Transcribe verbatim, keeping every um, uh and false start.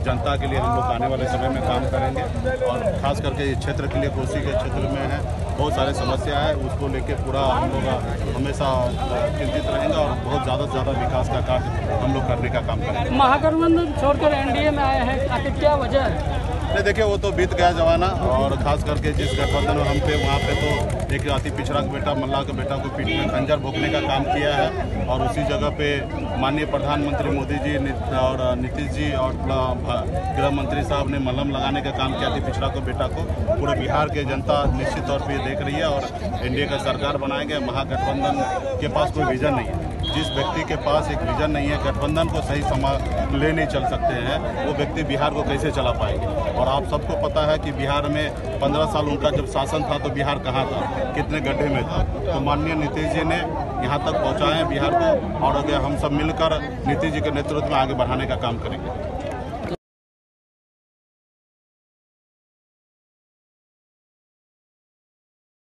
जनता के लिए हम लोग आने वाले समय में काम करेंगे। और खास करके इस क्षेत्र के लिए, कोसी के क्षेत्र में है बहुत सारे समस्या है, उसको लेके पूरा हम लोग हमेशा चिंतित रहेंगे और बहुत ज़्यादा से ज़्यादा विकास का कार्य हम लोग करने का काम करेंगे। महागठबंधन छोड़कर एनडीए में आए हैं, आखिर क्या वजह है? नहीं देखिए, वो तो बीत गया जमाना, और खास करके जिस गठबंधन में हम थे वहाँ पे तो एक अति पिछड़ा का बेटा, मल्लाह के बेटा को पीठ में खंजर भोंकने का काम किया है। और उसी जगह पे माननीय प्रधानमंत्री मोदी जी और नीतीश जी और गृह मंत्री साहब ने मलहम लगाने का काम किया। अति पिछड़ा को बेटा को पूरे बिहार के जनता निश्चित तौर पर देख रही है और एनडीए का सरकार बनाएंगे। महागठबंधन के पास कोई विजन नहीं है। जिस व्यक्ति के पास एक विजन नहीं है, गठबंधन को सही समा ले नहीं चल सकते हैं, वो व्यक्ति बिहार को कैसे चला पाएंगे। और आप सबको पता है कि बिहार में पंद्रह साल उनका जब शासन था तो बिहार कहाँ था, कितने गड्ढे में था। तो माननीय नीतीश जी ने यहाँ तक पहुँचाए बिहार को, और अगर हम सब मिलकर नीतीश जी के नेतृत्व में आगे बढ़ाने का काम करेंगे।